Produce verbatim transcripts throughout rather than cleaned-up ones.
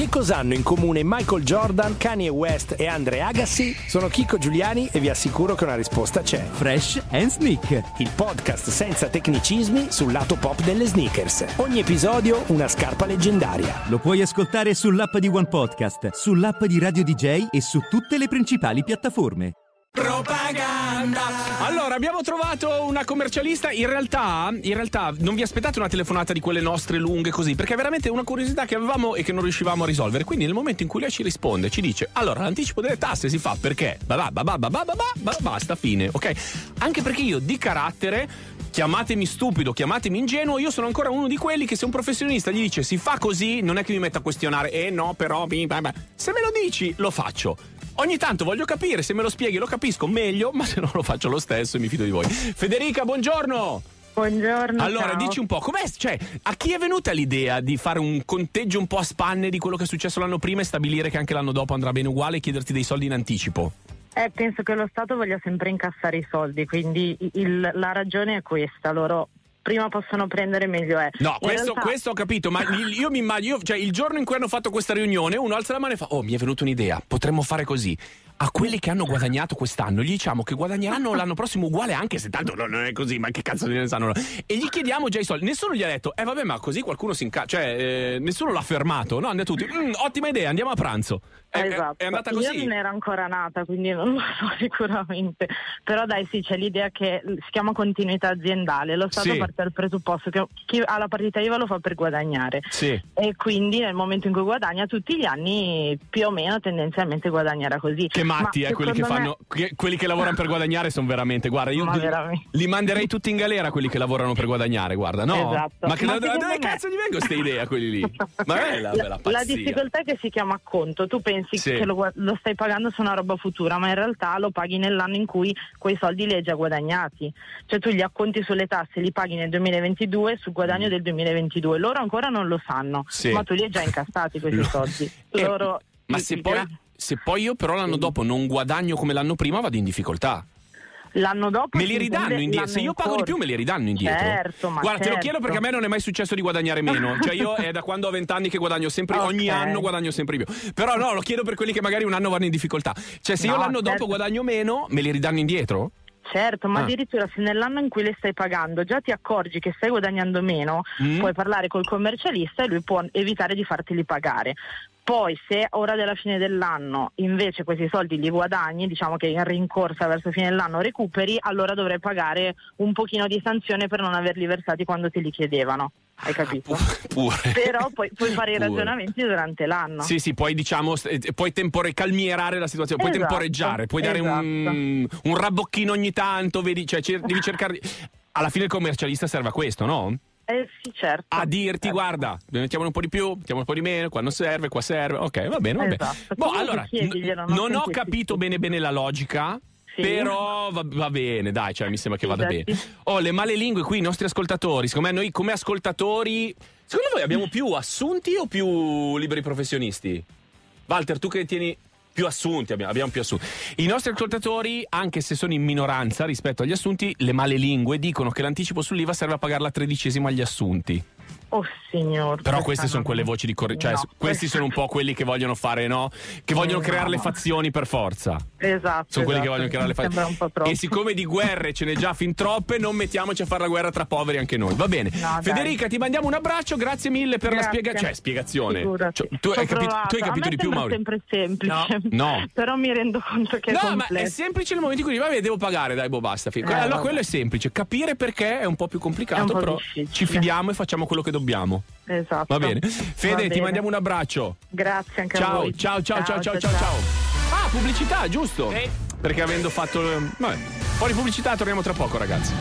Che cosa hanno in comune Michael Jordan, Kanye West e Andre Agassi? Sono Chicco Giuliani e vi assicuro che una risposta c'è. Fresh and Sneak, il podcast senza tecnicismi sul lato pop delle sneakers. Ogni episodio una scarpa leggendaria. Lo puoi ascoltare sull'app di One Podcast, sull'app di Radio D J e su tutte le principali piattaforme. Propaganda. Allora, abbiamo trovato una commercialista. In realtà, in realtà non vi aspettate una telefonata di quelle nostre lunghe così, perché è veramente una curiosità che avevamo e che non riuscivamo a risolvere. Quindi nel momento in cui lei ci risponde, ci dice: allora, l'anticipo delle tasse si fa perché babà, babà, babà, babà, babà, basta, fine, ok? Anche perché io di carattere, chiamatemi stupido, chiamatemi ingenuo, io sono ancora uno di quelli che se un professionista gli dice si fa così, non è che mi metta a questionare, eh no, però, se me lo dici, lo faccio. Ogni tanto voglio capire, se me lo spieghi lo capisco meglio, ma se no lo faccio lo stesso e mi fido di voi. Federica, buongiorno! Buongiorno. Allora, ciao. dici un po', com'è, cioè, a chi è venuta l'idea di fare un conteggio un po' a spanne di quello che è successo l'anno prima e stabilire che anche l'anno dopo andrà bene uguale e chiederti dei soldi in anticipo? Eh, penso che lo Stato voglia sempre incassare i soldi, quindi il, la ragione è questa, loro prima possono prendere meglio è. No, questo, realtà... questo ho capito, ma io mi immagino, cioè il giorno in cui hanno fatto questa riunione, uno alza la mano e fa: oh, mi è venuta un'idea, potremmo fare così. A quelli che hanno guadagnato quest'anno gli diciamo che guadagneranno l'anno prossimo uguale, anche se tanto non è così, ma che cazzo ne sanno? E gli chiediamo già i soldi. Nessuno gli ha detto: eh vabbè, ma così qualcuno si incazza, cioè eh, nessuno l'ha fermato, no? Hanno tutti: mm, ottima idea, andiamo a pranzo. È, esatto. è andata così. Io non ero ancora nata, quindi non lo so sicuramente. Però dai, sì, c'è l'idea che si chiama continuità aziendale. Lo Stato sì. parte dal presupposto che chi ha la partita I V A lo fa per guadagnare. Sì. E quindi nel momento in cui guadagna tutti gli anni più o meno tendenzialmente guadagnerà così. Che matti, eh, quelli che fanno me... che, quelli che lavorano per guadagnare sono veramente, guarda, io ma li, veramente. li manderei tutti in galera quelli che lavorano per guadagnare, guarda, no? Esatto. Ma che ma da, da dove me... cazzo gli vengono queste idee a quelli lì? Ma è la, la, la, la difficoltà è che si chiama acconto, tu pensi sì. che lo, lo stai pagando su una roba futura, ma in realtà lo paghi nell'anno in cui quei soldi li hai già guadagnati, cioè tu gli acconti sulle tasse li paghi nel duemilaventidue sul guadagno del duemilaventidue, loro ancora non lo sanno, sì. ma tu li hai già incassati questi lo... soldi. Eh, loro ma se poi, gra... se poi io però l'anno dopo non guadagno come l'anno prima, vado in difficoltà. L'anno dopo me li ridanno indietro. Se io pago di più me li ridanno indietro. Certo, ma guarda, certo. te lo chiedo perché a me non è mai successo di guadagnare meno. Cioè io è da quando ho vent'anni che guadagno sempre, okay. ogni anno guadagno sempre più. Però no, lo chiedo per quelli che magari un anno vanno in difficoltà. Cioè se no, io l'anno certo. dopo guadagno meno, me li ridanno indietro? Certo, ma ah. addirittura se nell'anno in cui le stai pagando già ti accorgi che stai guadagnando meno, mm. puoi parlare col commercialista e lui può evitare di farteli pagare. Poi se ora della fine dell'anno invece questi soldi li guadagni, diciamo che in rincorsa verso fine dell'anno recuperi, allora dovrai pagare un pochino di sanzione per non averli versati quando te li chiedevano. Hai capito? Pure. Però puoi, puoi fare Pure. i ragionamenti durante l'anno. Sì, sì, poi diciamo, puoi tempore, calmierare la situazione, puoi esatto, temporeggiare, puoi esatto. dare un, un rabbocchino ogni tanto, vedi, cioè devi cercare. Alla fine il commercialista serve a questo, no? Eh sì, certo. A dirti, certo. guarda, mettiamo un po' di più, mettiamo un po' di meno, quando serve, qua serve, ok, va bene, va bene. Esatto. Boh, allora, chiediglielo, n- non non ho capito bene bene la logica. Sì. Però va, va bene, dai, cioè mi sembra che vada Esatto. bene. Oh, le male lingue qui, i nostri ascoltatori, secondo me noi come ascoltatori, secondo voi abbiamo più assunti o più liberi professionisti? Walter, tu che tieni più assunti, abbiamo, abbiamo più assunti. I nostri ascoltatori, anche se sono in minoranza rispetto agli assunti, le male lingue dicono che l'anticipo sull'I V A serve a pagare la tredicesima agli assunti. Oh signor. Però queste sono quelle voci di corre- cioè no, questi sono un po' quelli che vogliono fare, no? Che vogliono no, creare no. le fazioni per forza. Esatto. Sono quelli esatto. che vogliono creare le fazioni. E siccome di guerre ce n'è già fin troppe, non mettiamoci a fare la guerra tra poveri anche noi. Va bene. No, Federica, dai. ti mandiamo un abbraccio, grazie mille per grazie. la spiega- cioè, spiegazione. Cioè, tu, hai capito, tu hai capito a me di più, Mauri? È sempre semplice. No. no. Però mi rendo conto che no, è No, complesso. ma è semplice nel momento in cui dici, vabbè, devo pagare, dai, boh, basta. Eh, allora vabbè. Quello è semplice. Capire perché è un po' più complicato, po però difficile. Ci fidiamo e facciamo quello che dobbiamo. Esatto. Va bene. Fede, Va ti bene. mandiamo un abbraccio. Grazie anche ciao, a voi. Ciao, ciao, ciao, ciao, ciao, ciao. ciao. Ah, pubblicità, giusto? Sì. Perché avendo fatto... Vabbè. Fuori pubblicità, torniamo tra poco, ragazzi.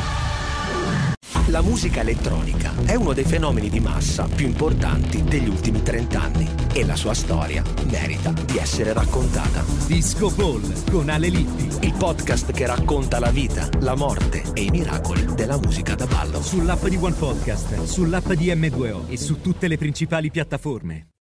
La musica elettronica è uno dei fenomeni di massa più importanti degli ultimi trent'anni e la sua storia merita di essere raccontata. Disco Ball con Ale Lippi, il podcast che racconta la vita, la morte e i miracoli della musica da ballo. Sull'app di One Podcast, sull'app di emme due o e su tutte le principali piattaforme.